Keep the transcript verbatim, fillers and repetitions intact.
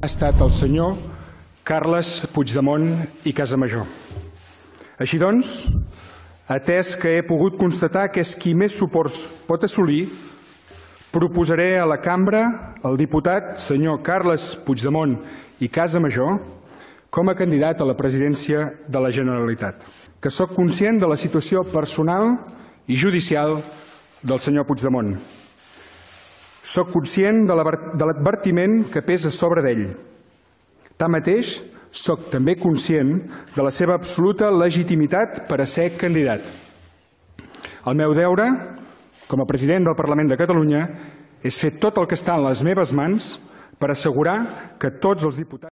ha estat el senyor Carles Puigdemont i Casamajó. Així doncs, atès que he pogut constatar que és qui més suports pot assolir, proposaré a la cambra el diputat senyor Carles Puigdemont i Casamajó com a candidat a la presidència de la Generalitat. Que soc conscient de la situació personal i judicial del senyor Puigdemont. Soc conscient de l'advertiment que pesa sobre d'ell. Tanmateix, soc també conscient de la seva absoluta legitimitat per a ser candidat. El meu deure, com a president del Parlament de Catalunya, és fer tot el que està en les meves mans per assegurar que tots els diputats